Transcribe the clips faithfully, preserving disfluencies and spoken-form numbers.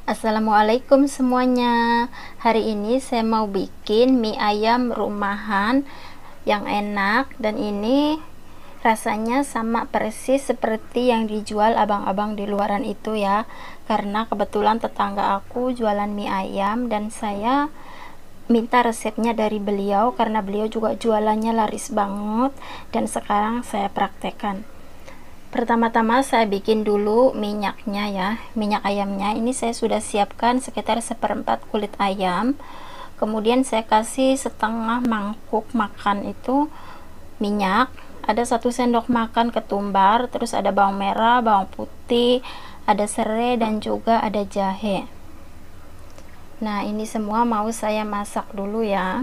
Assalamualaikum semuanya. Hari ini saya mau bikin mie ayam rumahan yang enak, dan ini rasanya sama persis seperti yang dijual abang-abang di luaran itu ya, karena kebetulan tetangga aku jualan mie ayam dan saya minta resepnya dari beliau karena beliau juga jualannya laris banget, dan sekarang saya praktekkan. Pertama-tama saya bikin dulu minyaknya ya, minyak ayamnya. Ini saya sudah siapkan sekitar seperempat kulit ayam. Kemudian saya kasih setengah mangkuk makan itu minyak. Ada satu sendok makan ketumbar, terus ada bawang merah, bawang putih, ada serai, dan juga ada jahe. Nah, ini semua mau saya masak dulu ya.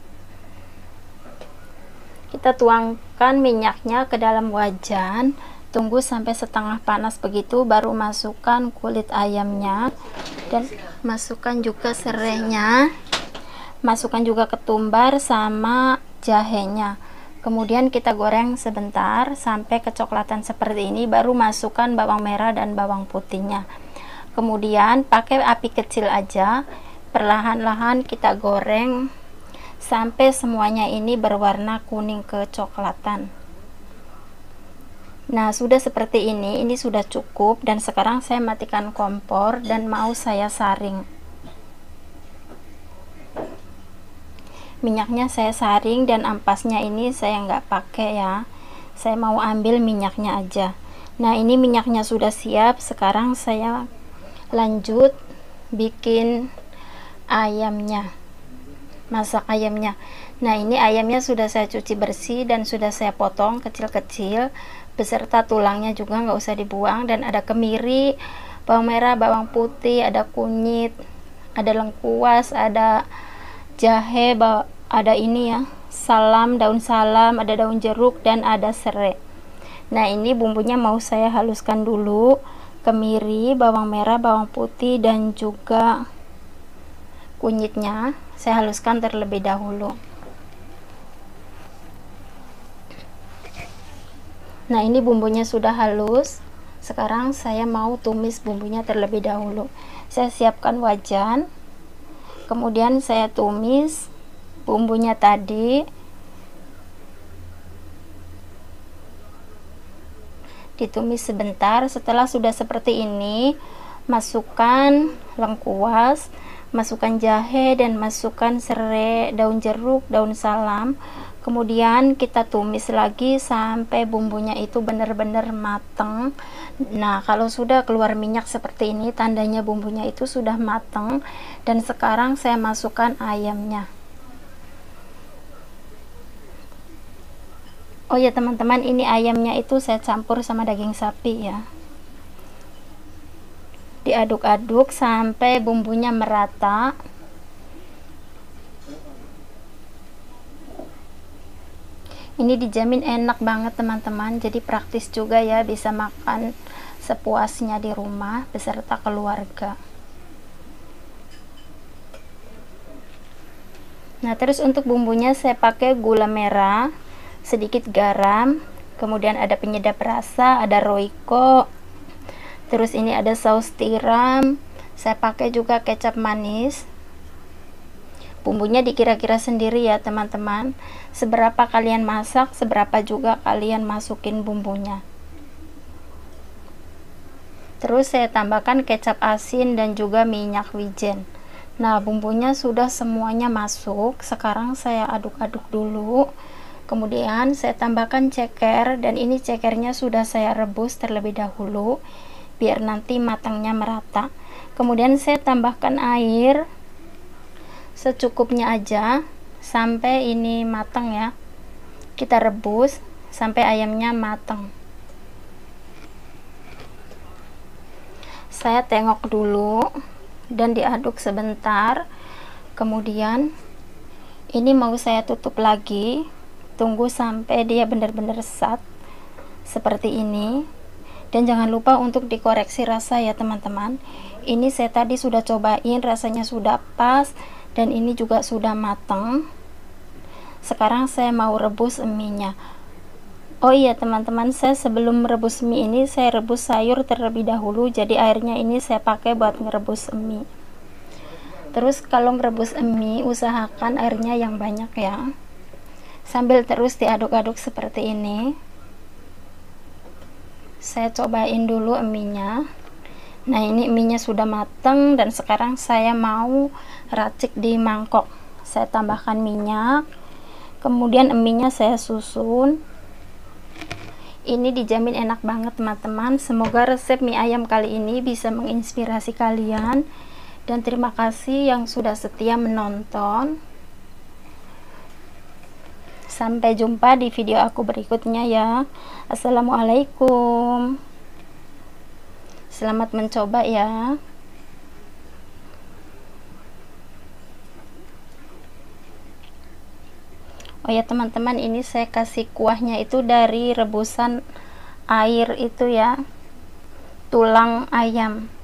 Kita tuangkan minyaknya ke dalam wajan. Tunggu sampai setengah panas, begitu baru masukkan kulit ayamnya dan masukkan juga serainya, masukkan juga ketumbar sama jahenya. Kemudian kita goreng sebentar sampai kecoklatan seperti ini, baru masukkan bawang merah dan bawang putihnya. Kemudian pakai api kecil aja, perlahan-lahan kita goreng sampai semuanya ini berwarna kuning kecoklatan. Nah, sudah seperti ini, ini sudah cukup, dan sekarang saya matikan kompor dan mau saya saring. Minyaknya saya saring dan ampasnya ini saya nggak pakai ya. Saya mau ambil minyaknya aja. Nah, ini minyaknya sudah siap. Sekarang saya lanjut bikin ayamnya. Masak ayamnya. Nah, ini ayamnya sudah saya cuci bersih dan sudah saya potong kecil-kecil beserta tulangnya juga, nggak usah dibuang. Dan ada kemiri, bawang merah, bawang putih, ada kunyit, ada lengkuas, ada jahe, ada ini ya, salam, daun salam, ada daun jeruk, dan ada serai. Nah, ini bumbunya mau saya haluskan dulu. Kemiri, bawang merah, bawang putih, dan juga kunyitnya saya haluskan terlebih dahulu. Nah, ini bumbunya sudah halus. Sekarang saya mau tumis bumbunya terlebih dahulu. Saya siapkan wajan, kemudian saya tumis bumbunya tadi. Ditumis sebentar. Setelah sudah seperti ini, masukkan lengkuas, masukkan jahe, dan masukkan serai, daun jeruk, daun salam. Kemudian kita tumis lagi sampai bumbunya itu benar-benar mateng. Nah, kalau sudah keluar minyak seperti ini, tandanya bumbunya itu sudah mateng. Dan sekarang saya masukkan ayamnya. Oh ya teman-teman, ini ayamnya itu saya campur sama daging sapi ya. Diaduk-aduk sampai bumbunya merata. Ini dijamin enak banget teman-teman, jadi praktis juga ya, bisa makan sepuasnya di rumah beserta keluarga. Nah, terus untuk bumbunya saya pakai gula merah, sedikit garam, kemudian ada penyedap rasa, ada Royco, terus ini ada saus tiram, saya pakai juga kecap manis. Bumbunya dikira-kira sendiri ya teman-teman, seberapa kalian masak, seberapa juga kalian masukin bumbunya. Terus saya tambahkan kecap asin dan juga minyak wijen. Nah, bumbunya sudah semuanya masuk. Sekarang saya aduk-aduk dulu. Kemudian saya tambahkan ceker, dan ini cekernya sudah saya rebus terlebih dahulu biar nanti matangnya merata. Kemudian saya tambahkan air secukupnya aja sampai ini matang ya. Kita rebus sampai ayamnya matang. Saya tengok dulu dan diaduk sebentar. Kemudian ini mau saya tutup lagi, tunggu sampai dia benar-benar resat seperti ini. Dan jangan lupa untuk dikoreksi rasa ya teman-teman. Ini saya tadi sudah cobain, rasanya sudah pas, dan ini juga sudah matang. Sekarang saya mau rebus mie-nya. Oh iya teman-teman, saya sebelum merebus mie ini saya rebus sayur terlebih dahulu, jadi airnya ini saya pakai buat merebus mie. Terus kalau merebus mie usahakan airnya yang banyak ya, sambil terus diaduk-aduk seperti ini. Saya cobain dulu mie-nya. Nah ini mie-nya sudah mateng dan sekarang saya mau racik di mangkok. Saya tambahkan minyak, kemudian mie-nya saya susun. Ini dijamin enak banget teman-teman. Semoga resep mie ayam kali ini bisa menginspirasi kalian, dan terima kasih yang sudah setia menonton. Sampai jumpa di video aku berikutnya ya. Assalamualaikum, selamat mencoba ya. Oh ya teman-teman, ini saya kasih kuahnya itu dari rebusan air itu ya, tulang ayam.